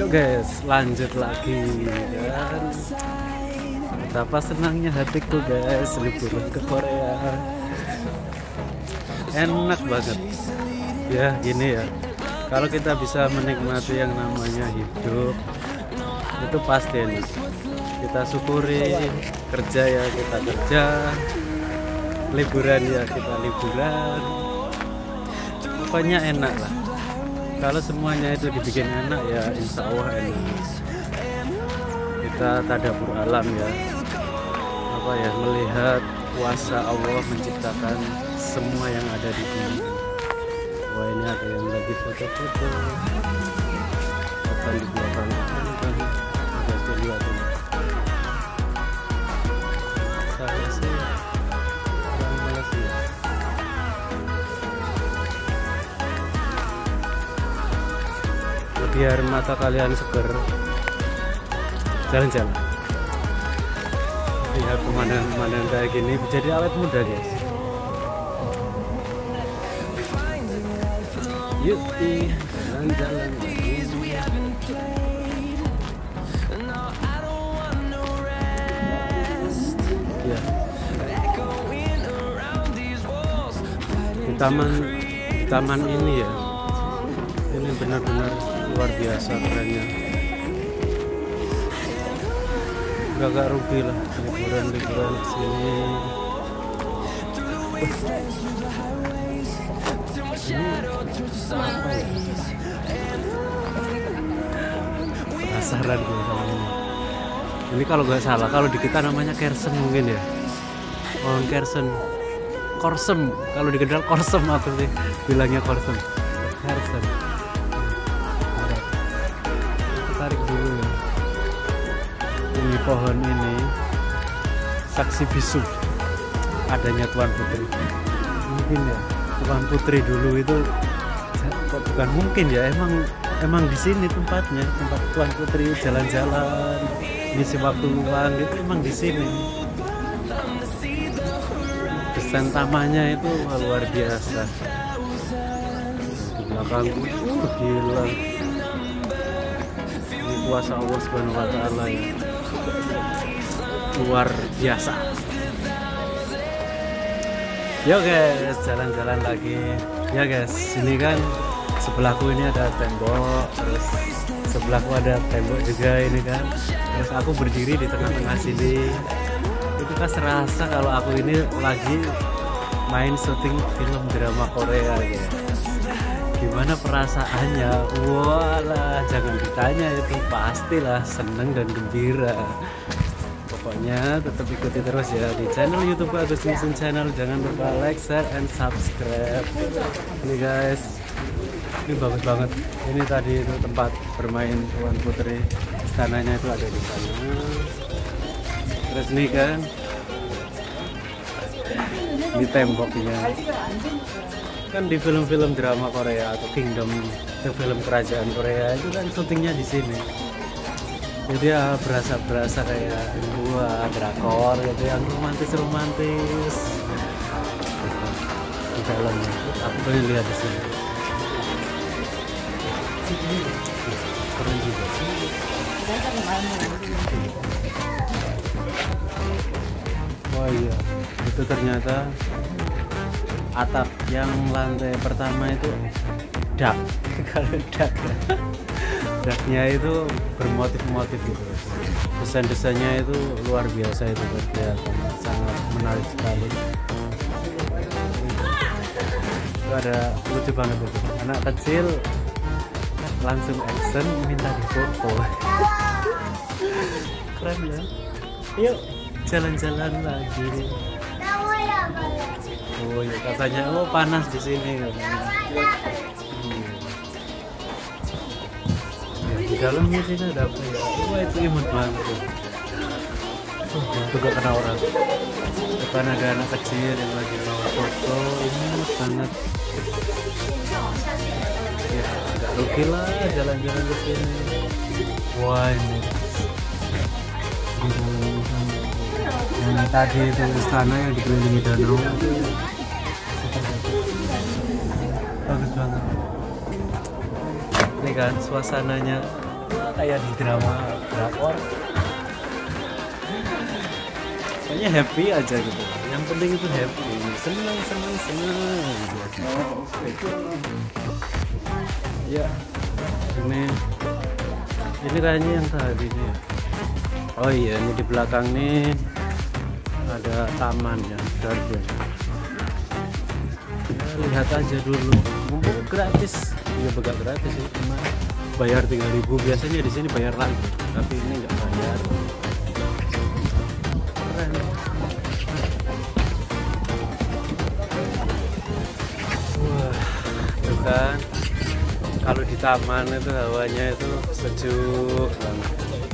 guys, lanjut lagi kan. Betapa senangnya hatiku guys, liburan ke Korea. Enak banget. Ya gini ya, kalau kita bisa menikmati yang namanya hidup, itu pasti enak. Kita syukuri, kerja ya kita kerja, liburan ya kita liburan. Pokoknya enak lah. Kalau semuanya itu dibikin enak ya insya Allah enak. Kita tadabbur alam ya, apa ya, melihat kuasa Allah menciptakan semua yang ada di sini. Wah, ini ada yang lagi foto-foto. Akan di belakang kan ada studio ini. Saya sih kurang malas ya. Biar mata kalian seger, jalan-jalan, lihat pemandangan kayak gini jadi awet muda guys. Yuk jalan-jalan lagi. Ya. Di taman ini ya, ini benar-benar luar biasa kerennya. Gak rugi lah liburan kesini. Penasaran gue sama ini. Ini kalau gak salah, kalau di kita namanya Kersen mungkin ya. Oh, Kersen, Korsem. Kalau di Kendal Korsem, aku sih bilangnya Korsem. Kersen. Tarik dulu ya. Ini pohon ini saksi bisu adanya Tuan Putri. Mungkin ya Tuan Putri dulu itu kok bukan mungkin ya, emang di sini tempatnya, tempat Tuan Putri jalan-jalan ngisi waktu luang gitu, emang di sini. Desain tamannya itu luar biasa. Di belakangku gila. Kuasa Allah Subhanahu wa Ta'ala ya, luar biasa. Yo guys, jalan-jalan lagi ya guys. Ini kan sebelahku ini ada tembok, terus sebelahku ada tembok juga ini kan. Terus aku berdiri di tengah-tengah sini. Itu kan serasa kalau aku ini lagi main syuting film drama Korea ya. Gimana perasaannya? Walah, jangan ditanya, itu pastilah seneng dan gembira. Pokoknya tetap ikuti terus ya di channel YouTube Agus Nisun Channel. Jangan lupa like, share, and subscribe. Ini guys, ini bagus banget. Ini tadi itu tempat bermain Tuan Putri, istananya itu ada di sana. Terus nih kan, ini temboknya. Kan di film-film drama Korea atau Kingdom, itu film kerajaan Korea itu kan syutingnya di sini. Jadi ya berasa kayak buah drakor gitu yang romantis di dalamnya. Aku pengen lihat di sini. Keren juga sih. Oh iya, itu ternyata atap yang lantai pertama itu dak. Kalau daknya itu bermotif-motif gitu. Desain-desainnya itu luar biasa, itu kelihatan sangat menarik sekali. Itu ada lucu banget itu, anak kecil langsung action minta difoto. Keren ya. Yuk jalan-jalan lagi. Oh ya, katanya oh panas di sini katanya. Ya, di dalamnya sini ada apa ya? Wah, itu imut banget tuh. Itu gak kena orang. Depan ada anak kecil yang lagi mau foto, imut banget. Ya, gak rugi lah jalan-jalan ke sini. Wah, ini. Yang tadi itu istana yang dikelilingi danau. Bagus banget. Ini kan suasananya kayak di drama drakor. Pokoknya happy aja gitu. Yang penting itu happy, seneng. Ya, ini kayaknya yang tadi ini. Oh iya, ini di belakang nih ada taman ya, garden. Ya, lihat aja dulu, mumpung gratis. Ya begal gratis sih, cuma bayar 3.000. Biasanya di sini bayar lagi, tapi ini nggak bayar. Keren. Wah, itu kan kalau di taman itu hawanya itu sejuk banget.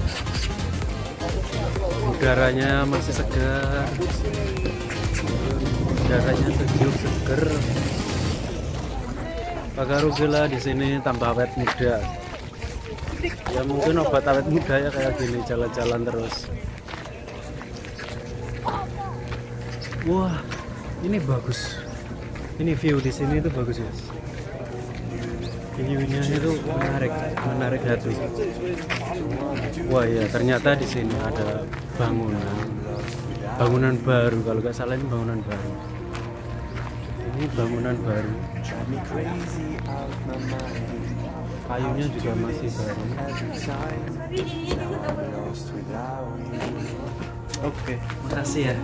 Udaranya masih segar, udaranya sejuk seger. Pagarugila di sini tambah awet muda. Ya mungkin obat awet muda ya kayak gini, jalan-jalan terus. Wah, ini bagus. Ini view di sini itu bagus ya. View-nya itu menarik hati. Wah ya, ternyata di sini ada bangunan baru. Kalau nggak salah ini bangunan baru. Ini bangunan baru. Kayunya juga masih baru. Oke, makasih ya.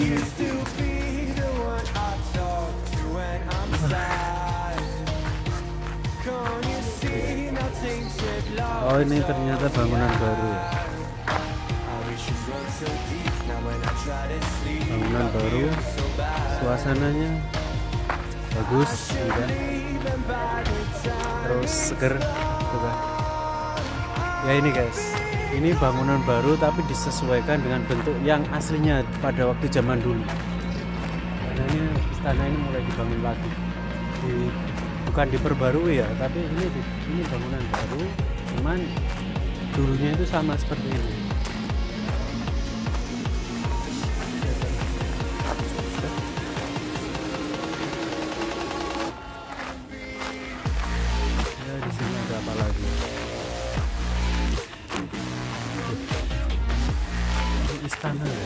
Oh, ini ternyata bangunan baru ya. Bangunan baru, suasananya bagus juga, terus seger juga. Ya ini guys, ini bangunan baru tapi disesuaikan dengan bentuk yang aslinya pada waktu zaman dulu. Karena ini istana ini mulai dibangun lagi, bukan diperbarui ya, tapi ini bangunan baru, cuman dulunya itu sama seperti ini. Ya di sini ada apa lagi? Ini istana ya.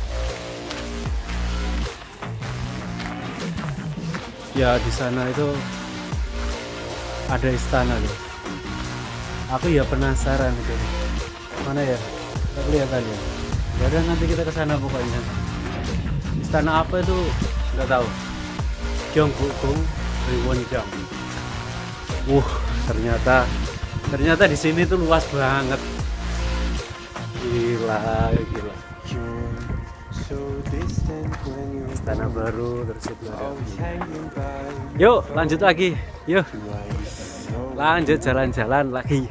Ya di sana itu ada istana loh. Aku ya penasaran itu. Mana ya? Kita kelihatan ya. Ya udah nanti kita ke sana pokoknya. Istana apa itu nggak tahu. Gyeonggukgung Riwonjang. Ternyata di sini tuh luas banget. Gila. Istana baru terus itu ada. Yuk lanjut lagi, yuk lanjut jalan-jalan lagi.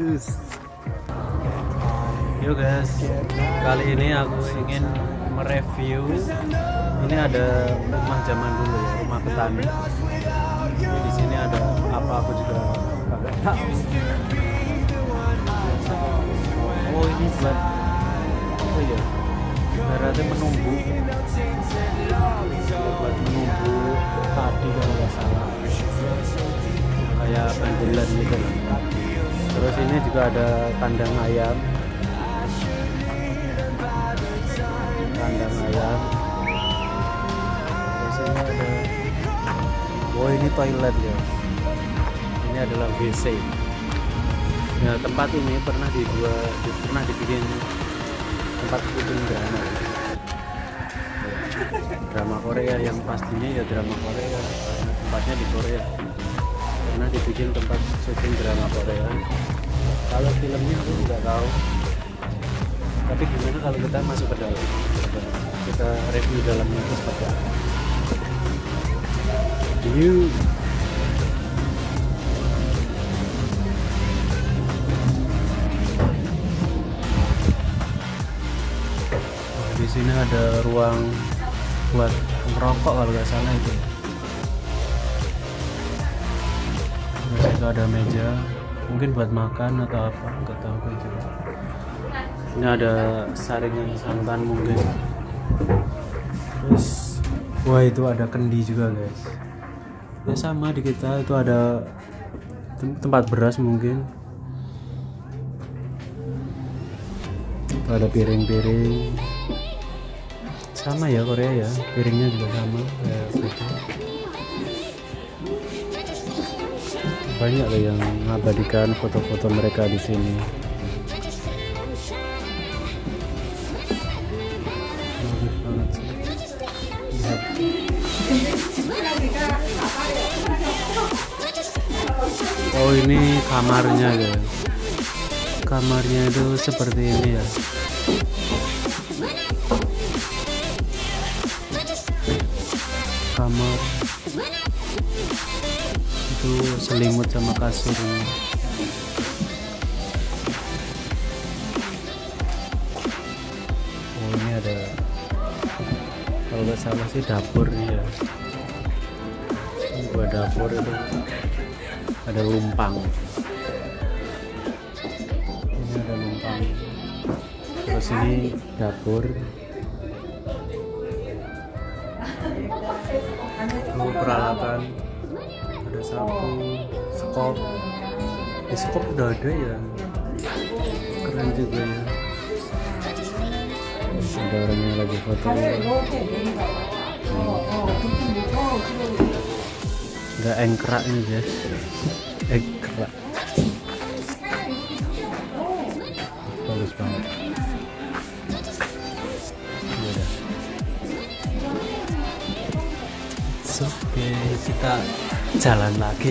Yuk guys, kali ini aku ingin mereview. Ini ada rumah zaman dulu ya, rumah petani. Jadi di sini ada apa aku juga nggak tahu. Oh ini buat apa ya? Ibaratnya menumbu, buat menumbu padi kalau nggak salah, kayak pendelan gitu. Terus ini juga ada kandang ayam. Terus ini ada, oh ini toilet ya. Ini adalah WC. Nah tempat ini pernah dibikin tempat syuting drama Korea, yang pastinya ya drama Korea karena tempatnya di Korea. Pernah dibikin tempat syuting drama Korea. Kalau filmnya aku nggak tahu, tapi gimana kalau kita masuk ke dalam, kita review dalamnya itu seperti apa. Di sini ada ruang buat merokok kalau nggak salah itu. Terus itu ada meja, mungkin buat makan atau apa, nggak tahu kan juga. Ini ada saringan santan mungkin. Terus, wah itu ada kendi juga guys. Ya sama di kita itu ada tempat beras mungkin. Ada piring-piring sama ya, Korea ya, piringnya juga sama kayak gitu. Banyak loh yang mengabadikan foto-foto mereka di sini. Bagus banget sih. Lihat. Oh, ini kamarnya ya. Kamarnya itu seperti ini ya. Kamar itu selimut sama kasur ini. Oh, ini ada, kalau nggak salah sih dapur ya. Ini buat dapur itu ada lumpang. Ini ada lumpang. Terus ini dapur. Peralatan, ada sapu, skop. Di skop udah ada ya, keren juga ya. Ada orangnya lagi foto. Nggak engkrak ini guys, engkrak. Bagus banget. Oke, kita jalan lagi.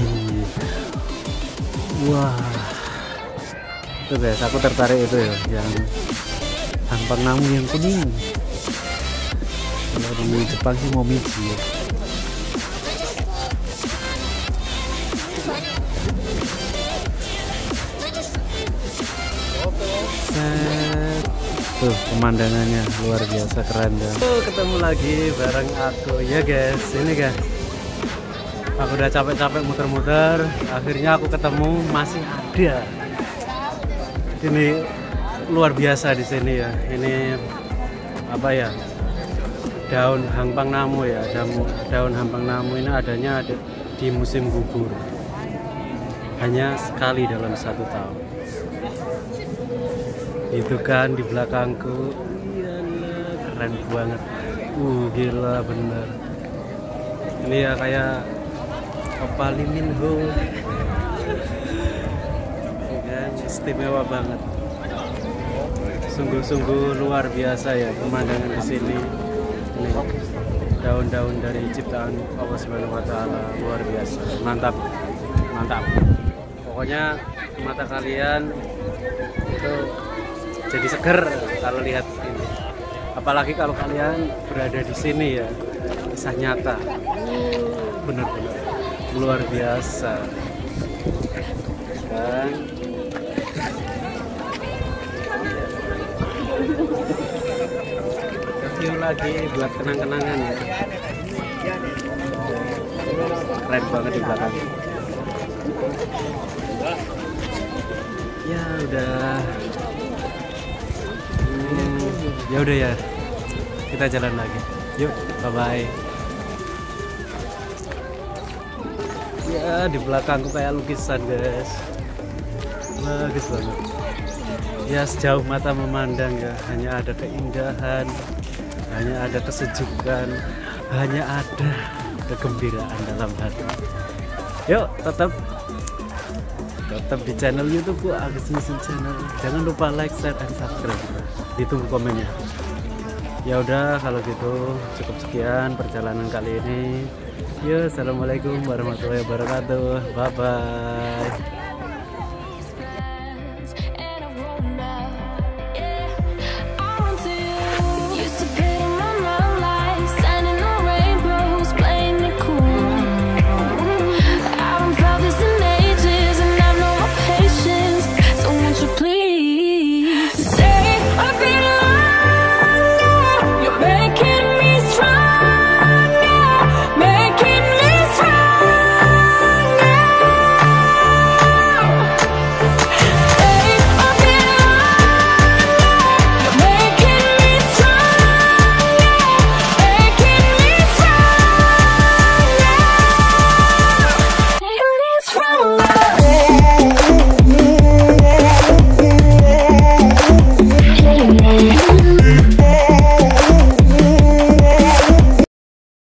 Wah, itu guys, aku tertarik itu ya, yang Hangpang Namu yang kuning. Kalau di Jepang sih Momiji ya. Tuh pemandangannya luar biasa keren ya. Ketemu lagi bareng aku ya guys. Ini guys, aku udah capek-capek muter-muter, akhirnya aku ketemu, masih ada. Ini luar biasa di sini ya. Ini apa ya? Daun Hangpang Namu ya. Daun Hangpang Namu ini adanya di musim gugur. Hanya sekali dalam 1 tahun. Itu kan di belakangku. Iyalah, keren banget. Gila bener. Ini ya kayak Opa Lee Min Ho. Kan istimewa banget. Sungguh-sungguh luar biasa ya pemandangan di sini. Ini daun-daun dari ciptaan Allah Subhanahu wa taala, luar biasa. Mantap. Mantap. Pokoknya mata kalian itu jadi seger kalau lihat ini, apalagi kalau kalian berada di sini ya, kisah nyata, bener-bener luar biasa kan. Review lagi buat kenang-kenangan ya, keren banget di belakang ya. Ya udah ya, kita jalan lagi. Yuk, bye bye. Ya, di belakangku kayak lukisan guys, bagus banget ya. Sejauh mata memandang ya, hanya ada keindahan, hanya ada kesejukan, hanya ada kegembiraan dalam hati. Yuk, tetap di channel YouTube Agus Miskin Channel. Jangan lupa like, share, dan subscribe. Ditunggu komennya. Ya udah, kalau gitu cukup sekian perjalanan kali ini. Ya, assalamualaikum warahmatullahi wabarakatuh. Bye bye.